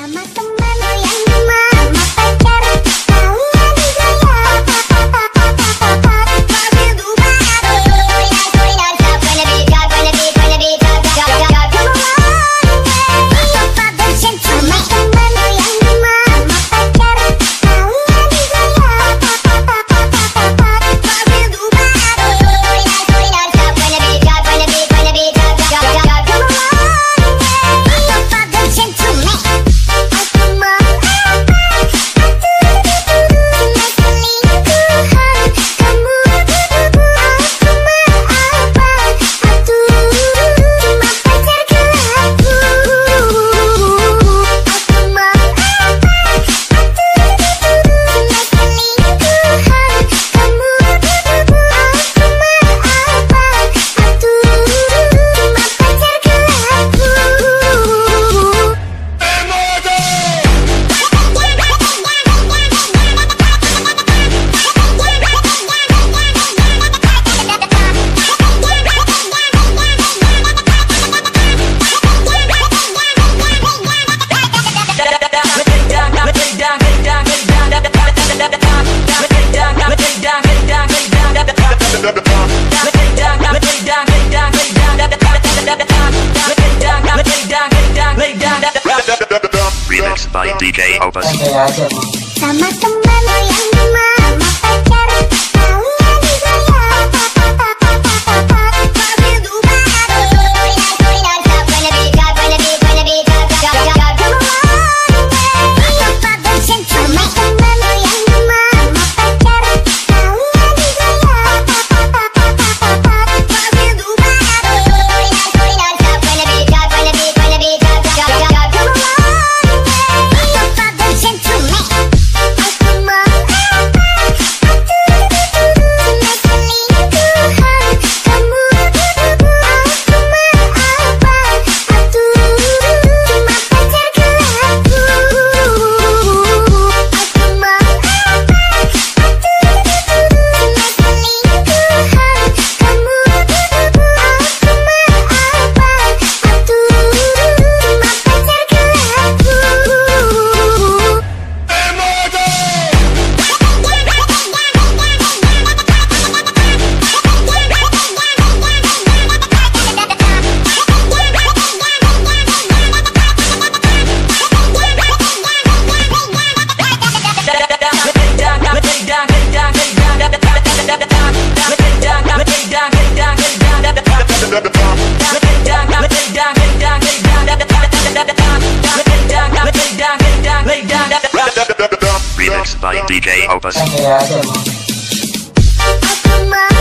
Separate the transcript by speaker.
Speaker 1: Sama teman yang demam, sama pacar kalian digaya. Mobil Dubai, Suri non-stop, gonna be top, gonna be top, come on. Papa dan Central, sama teman yang demam, sama pacar kalian digaya. Mobil Dubai, Suri non-stop, gonna be top, come on. Papa dan Central,
Speaker 2: Remixed by DJ Opus.
Speaker 1: sama teman yang demam, sama pacar kalian digaya. Mobil Dubai, Suri non-stop, gonna be top, come on. Papa dan Central, sama teman yang demam, sama pacar kalian digaya. Mobil Dubai, Suri non-stop, gonna be top, come on. Papa dan Central,
Speaker 2: Remixed by DJ Opus.
Speaker 1: aku mau